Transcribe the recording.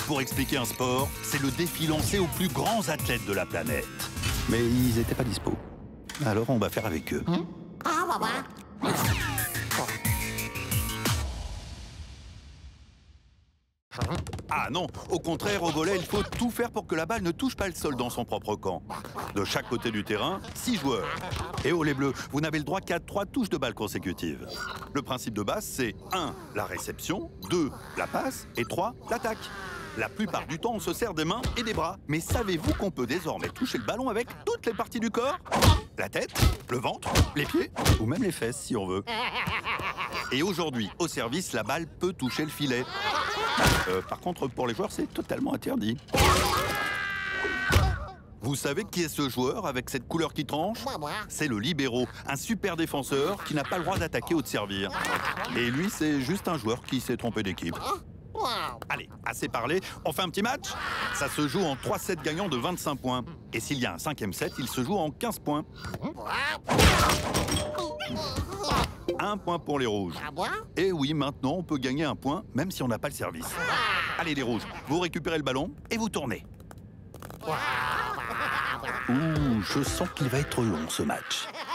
Pour expliquer un sport, c'est le défi lancé aux plus grands athlètes de la planète. Mais ils n'étaient pas dispo. Alors on va faire avec eux. Ah non, au contraire, au volley, il faut tout faire pour que la balle ne touche pas le sol dans son propre camp. De chaque côté du terrain, 6 joueurs. Et oh les bleus, vous n'avez le droit qu'à 3 touches de balle consécutives. Le principe de base, c'est 1. La réception, 2. La passe et 3. L'attaque. La plupart du temps, on se sert des mains et des bras. Mais savez-vous qu'on peut désormais toucher le ballon avec toutes les parties du corps? La tête, le ventre, les pieds ou même les fesses si on veut. Et aujourd'hui, au service, la balle peut toucher le filet. Par contre, pour les joueurs, c'est totalement interdit. Vous savez qui est ce joueur avec cette couleur qui tranche? C'est le libéro, un super défenseur qui n'a pas le droit d'attaquer ou de servir. Et lui, c'est juste un joueur qui s'est trompé d'équipe. Allez, assez parlé, on fait un petit match? Ça se joue en 3 sets gagnants de 25 points. Et s'il y a un 5e set, il se joue en 15 points. 1 point pour les rouges. Et oui, maintenant, on peut gagner 1 point, même si on n'a pas le service. Allez, les rouges, vous récupérez le ballon et vous tournez. Ouh, je sens qu'il va être long, ce match.